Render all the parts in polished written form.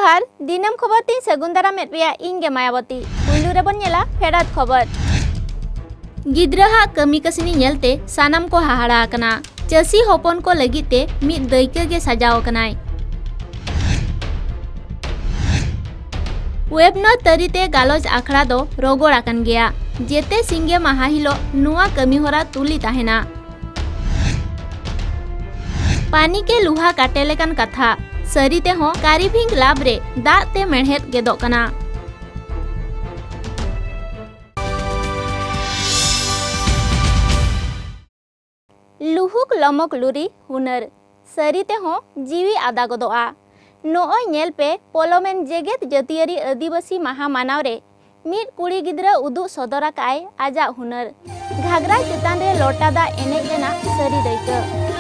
जोहार दिनम खबर तीन सगुंदारा मेटपिया इंगे मायावती पुलु रे बन नेला फेडात खबर गिद्राहा कमी कसनी नेलते सानाम को हाहाड़ा आकना चसी होपन को लगिते मिद दैके गे सजाव कनाय वेबनो तरीते गालोज आखड़ा दो रोगोड़ आकन गया जेते सिंगे माहा हिलो नुआ कमी होरा तुली ताहेना पानी के लुहा काटे लेकन कथा सरीते हो कारीभिंग लाभ रे दाते मेढ़ेत गेदो कना लुहुक लमक लुरी हुनर सरीते हो जीवी आदा गदोआ नोय नेल पे पोलोमेन जेगेत जतियारी आदिवासी माहा मानाव रे मिद कुड़ी गिद्रा उदु सदरा काय आजा हुनर घागरा चेतान रे लोटा दा एनेज रेना सरी दैका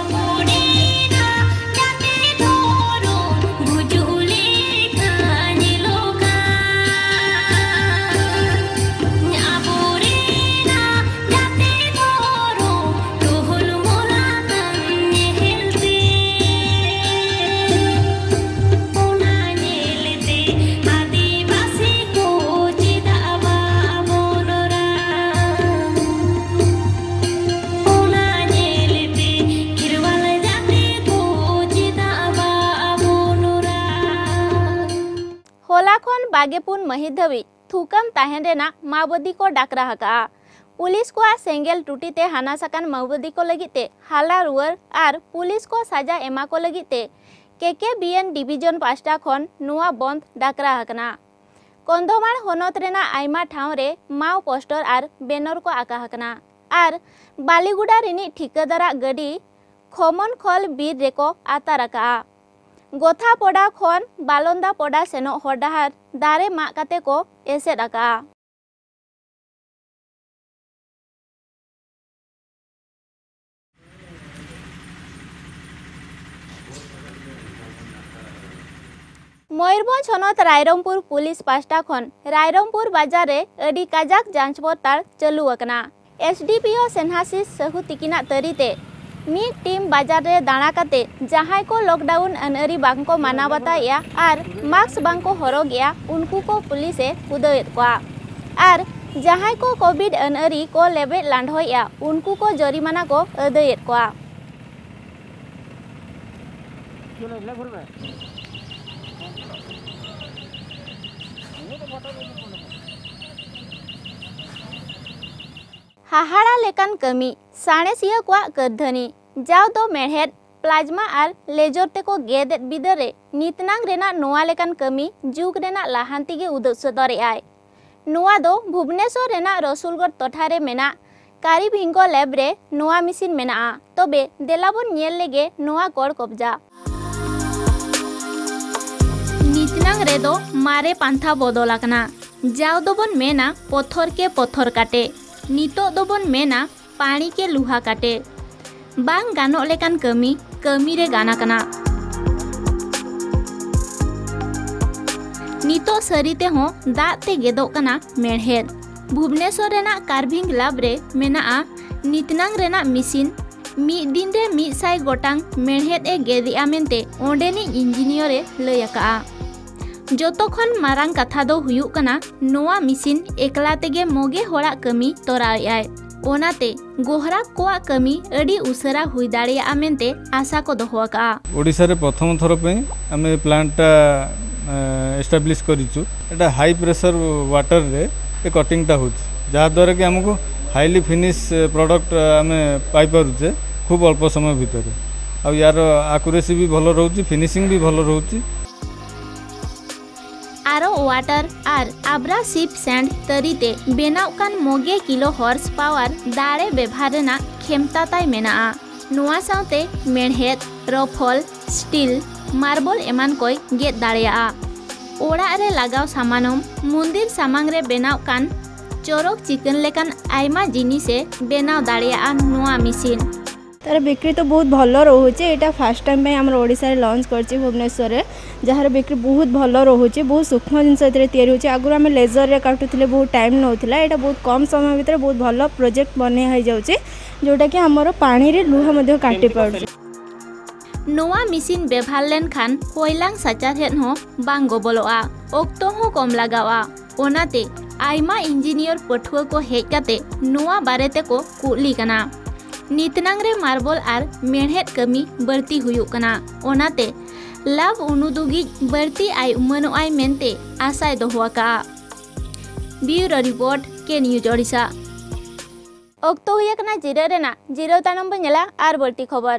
होलाखन बागेपुन महिधवी थुकम ताहेन रेना माओवादी को डाकरा हका पुलिस को सेंगेल टूटीते हाना सकान माओवादी को लगिते हाला रुअर आर पुलिस को साजा एमा को लगिते केकेबीएन डिविजन पास्टा खन नुआ बंद डाकरा हकना कंधमाल होनत रेना आइमा ठाव रे माओ पोस्टर आर बैनर को आका हकना आर बालीगुड़ा रिनी ठिकादारा गडी खमन खल बीर रेको आता रका गोथा पड़ा खन बालंदा पड़ा सेनो हरडाहार दारे मा काते को एसेद आका मयूरभंज हनत रायरंगपुर पुलिस पास्टा खन रायरंगपुर बाजार रे अडी काजाक जांच पड़ताल चालू अकना एसडीपीओ सेन्हासिस सहु तिकिना तरीते मिद टीम बाजार रे दाणा काते जहां को लॉकडाउन अनअरी बांको माना बताया आर मास्क बांको हरोगया उनको को पुलिसे उदयत को आर जहां को कोविड अनअरी को लेबे लांढोया उनको को जरिमाना को अदयत को हाहाड़ा लेकान कमी साणेसिया को कद्धनी जाव दो मेढ़ेद प्लाज्मा आर लेजर ते को गेदेत बिदरे नितनांग रेना नोआ लेकान कमी जुग रेना लाहांती गे उदुग सदरे आय नोआ दो भुवनेश्वर रेना रसुलगढ़ टोठारे मेना कारीभिंगो लैब रे नोआ मिसिन मेना तबे देलाबन नेल लेगे नोआ कोड़ कब्जा नितनांग रे दो मारे पांथा बदलाकना जाव दोबन मेना पत्थर के पत्थर काटे नितो दोबन मेना पानी के लुहा काटे बांग गानो लेकान कमी रे गाना कना नितो सरीते हो दाते गेदो कना मेढ़ेद भुवनेश्वर रेना कार्भिंग लाब रे मेना नितनांग रेना मिसिन मी दिन रे 100 गोटांग मेढ़ेद ए गेदिया मेनते ओंडेनी इंजीनियर ए लयका जोतोखन मारांग कथा दो हुयु कना नोआ मिसिन एकला तेगे मोगे होड़ा कमी तोराय ओनाते गोहरा कोआ कमी अडी उसरा हुई दाड़िया मेनते आशा को दोहका ओडिसा रे प्रथम थर पे आमे प्लांटटा एस्टाब्लिश करिचु एटा हाई प्रेशर वाटर रे ए कटिंगटा होछ जा द्वारा कि हमको हाईली फिनिश प्रोडक्ट आमे पाई पारुचे खूब अल्प समय भितर आ यार एक्यूरेसी भी भलो रहउची फिनिशिंग भी भलो रहउची आरो वाटर आर आब्रासिव सैंड तरीते बेनाव कान मोगे किलो हॉर्स पावर दाड़े व्यवहार रेना खेमता ताई मेना नुआ साउते मेढ़ेद रफल स्टील मार्बल एमान कोई गेद दाड़ेया ओड़ा रे लगाव सामानम मंदिर सामांग रे बेनाव कान चोरक चिकन लेकान आइमा जिनिसे बेनाव दाड़ेया नुआ मिसिन तार बिक्री तो बहुत भल रोचे यहाँ फास्ट टाइम आम ओडिशा लॉन्च करछि भुवनेश्वर जार बिक्री बहुत भल रोचे बहुत सूक्ष्म जिनस या आगुरी आम लेजर रे काटुले बहुत टाइम नौला यहाँ बहुत कम समय भितर बहुत भल प्रोजेक्ट बने हो जाऊे जोटा कि आमर पानी रे लुहा काटी पार नोआ मिसिन बेभार लेनखान कोयलांग साचारहेद हो बांग गबलोआ ओक्तो हो कम लगावा ओनाते आइमा इंजीनियर पठुआ को हेज काते नोआ बारेते को कुली कना नितनांग रे मार्बल आर मेढ़ेद कमी बढ़ती हुयुक कना ओनाते लाभ उनुदुगी बढ़ती आय उमनोआय मेनते आशाय दोहोआका। Bureau report K news Odisha. ओक्तो हुए कना जिरो रेना जिरो तानम बनेला आर बढ़ती खबर।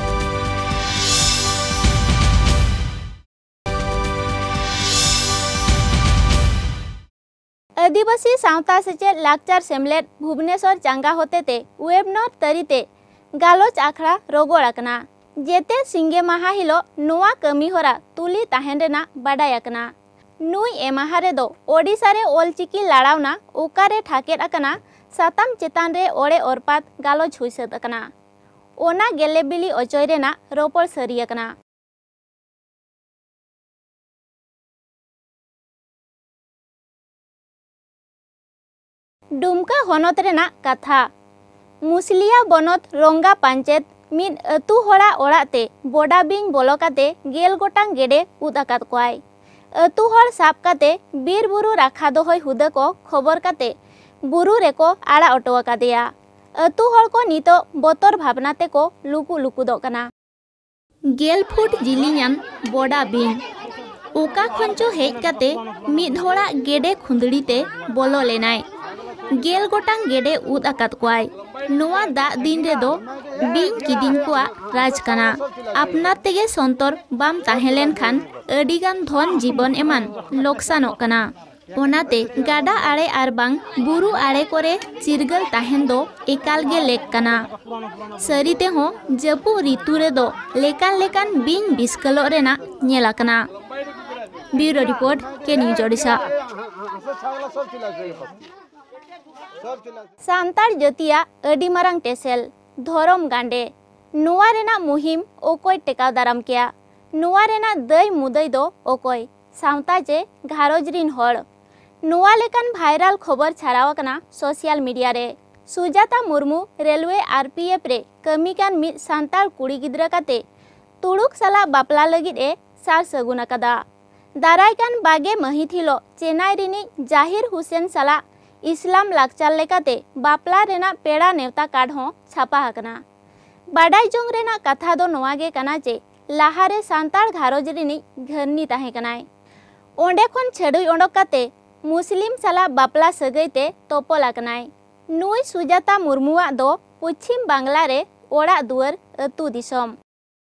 आदिवासी सावता सेचेद लाकचार सेमलेद भुवनेश्वर चांगा होतेते वेबनर तरीते गालोच आखड़ा रोगोड़ाकना जेते सिंगे माहा हिलो नोआ कमी होरा तुली ताहेन रेना बाडायाकना। नुई एमाहा रेदो ओडिशा रे ओलचिकी लाड़ावना ओकारे ठाकेद आकना साताम चेतान रे ओड़े ओरपात गालोच हुई सद आकना ओना गेलेबिली अचय रेना रोपड़ सरियाकना। डुमका होनत रेना कथा मुसलिया बनत रंगा पंचायत मिद अतु होड़ा ओड़ाते बोडा बिंग बोलोकाते गेल गोटांग गेडे उद आकाद कोआय अतु होड़ साब काते बीर बुरु राखा दोहय हुदा को खबर काते बुरु रेको आड़ा अटो आकादेया अतु होड़ को नितो बतर भावनाते को लुकु लुकु दो कना। गेल फुट जिलियान बोडा बिंग ओका खंचो हेज काते मिद होड़ा गेडे खुंदड़ीते बोलो लेनाय गेल गोटांग गेडे उद आकाद कोआय नोआ दा दिन रे दो बिंग किदिन कोआ राज कना अपनार तेगे संतर बाम ताहेलेन खान अडिगान धन जीवन एमान लोकसानो कना ओनाते गाडा आड़े आर बांग बुरु आड़े कोरे चिरगल ताहेन दो एकाल गे लेक कना सरीते हो जपु ऋतु रे दो लेकान लेकान बिंग बिस्कलो रेना नेला कना। Bureau report K news Odisha. सांतार जतिया अडी मारांग टेसेल धोरम गांडे नुआ रेना मुहिम ओकोय टेकाव दाराम किया नुआ रेना दई मुदई दो ओकोय सावता चे घारोज रिन होड़ नुआ लेकान भाइराल खबर छाड़ावकना सोशल मीडिया रे सुजाता मुर्मू रेलवे आरपीएफ रे कमीकान मिद सांतार कुड़ी गिद्रा काते तुड़ुक साला बापला लगिद ए सार सगुन आकादा दारायकान बागे महित हिलो चेन्नई रिनी जाहिर हुसैन साला इस्लाम लाकचार लेकाते बापला रेना पेड़ा नेवता कार्ड हो छापा हकना बाडाई जोंग रेना कथा दो नोआगे कना चे लाहारे सांतार घारोज रिनी घरनी ताहे कनाय ओंडे खन छेड़ुई ओंडोक काते मुस्लिम साला बापला सगैते तोपल आकनाय नुई सुजाता मुर्मुआ दो पश्चिम बांग्ला रे ओड़ा दुआर अतु दिसम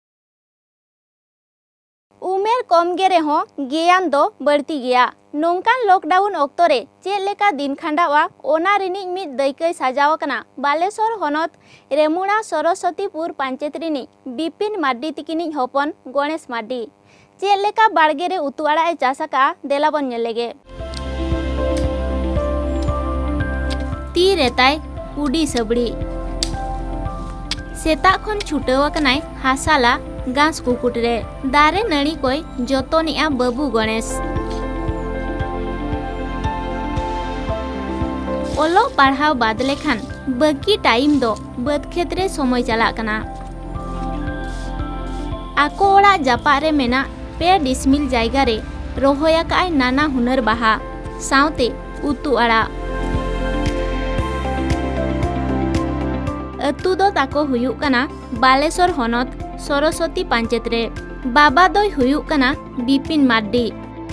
उमेर कम गे रेहो ज्ञान दो बढ़ती गया नोंकान लॉकडाउन ऑक्टो रे चेद लेका दिन खांडावा ओना रिनी मिद दैकय साजाव कना बालेश्वर होनत रेमुणा सरस्वतीपुर पंचायत रिनी बिपिन मार्डी तिकिनी हपन गणेश मार्डी चेद लेका बाड़गे रे उतु आड़ा ए चासाका देलाबन नेलेगे। ती रेताय कुडी सबड़ी सेता खन छुटाव कनाय हासाला गांस कुकुट रे दारे नड़ी कोय जतनिया बाबू गणेश ओलो पढ़ाव बाद लेखान बाकी टाइम दो बद खेतरे समय चला कना आको ओड़ा जापा रे मेना पे डिसमिल जायगा रे रोहया काय नाना हुनर बाहा सावते उतु आड़ा अतु दो ताको हुयुक कना बालेश्वर होनत सरस्वती पंचायत रे बाबा दोय हुयुक कना बिपिन मार्डी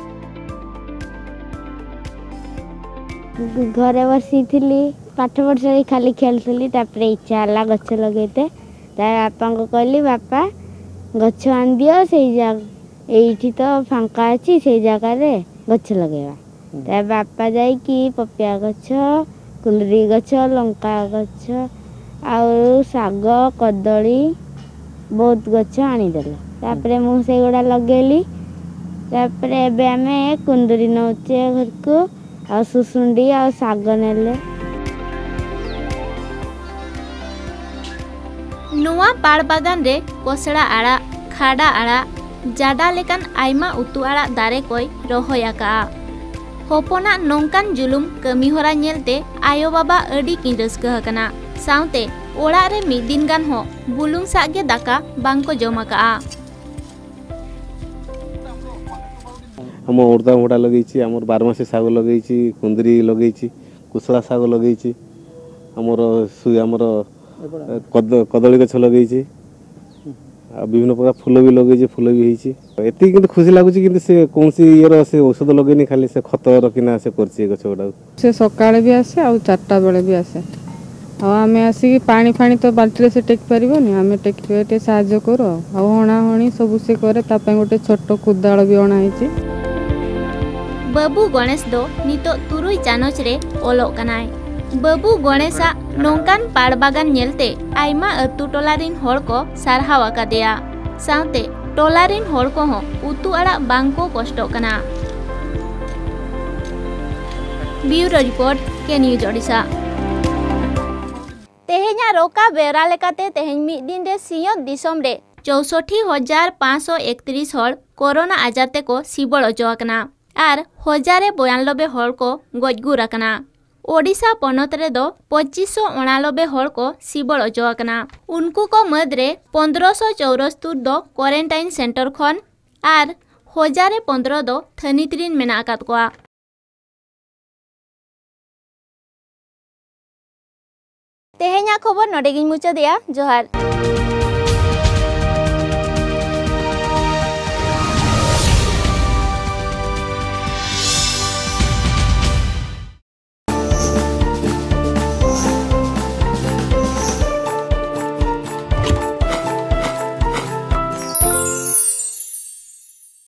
घरे बसी थी पाठ पढ़ी खाली खेलुली तापरे इच्छा है गछ लगेते बापा को कहली बापा गछ आन दियो से तो फांका अच्छी से जगह गछ लगेवा बापा जाइकी पपिया गछ कुंदरी गछ लंका गछ आउ साग कदली बहुत गछ आनीदेले तापरे मु से गुड़ा लगेली तापरे एबे आमे कुंदरी नौचे घर को आ सुसुंडी आ साग नेले। नुआ पाड़ बागान रे कोसड़ा आड़ा खाड़ा आड़ा जाडा लेकान आयमा उतु आड़ा दारे कोई रोहयाका होपना नोंकान जुलुम कमी होरा नेलते आयो बाबा अडी किन रस्का हकना सावते ओड़ा रे मिद दिन गान हो बुलुंग सागे दाका बांको जमाका। हम अमृतभंडा लगे आम बारमासी साग लगे कुंदरी लगे कुशला साग लगे आमर कदली गछ लगे विभिन्न प्रकार फूल भी लगे फूल भी होती कि खुशी लगुच कि कौन ये से औषध लगे खाली से खत रखिना से कर गछ गुड़ा से सकाଳେ भी आसे आ 4टा बेले भी आसे आम आसिक पानी फाणी तो बाल्टी से टेक पारनी आम टेक साहाଯ୍य करू हणा हणी सब से करे गोटे छोट कुदाल भी अणाई। बाबू गणेश दो नितो तुरुई चानच रे ओलोग कनाय। बाबू गणेशा नोंकान पाड़ बागान नेलते आइमा अतु टोलारिन होड़ को सारहाव आकादेया साउते टोलारिन होड़ को हो उतु आड़ा बांको कष्टो कना। Bureau report K news Odisha. तेहेኛ रोका बेरा लेकाते तेहेñ मिद दिन रे सियत दिसम रे 64,531 हड़ कोरोना आजारते को सिबल अजोकना आर 1092 हड़ को गजगुर आकना। ओडिशा पनत रे दो 2589 हड़ को सिबल अजोकना। उनको को मदरे 1574 दो क्वारंटाइन सेंटर खन आर 1015 दो थनित्रिन मेना आकात कोआ। तेहेኛ खबर नडेगिन मुचादिया जोहार।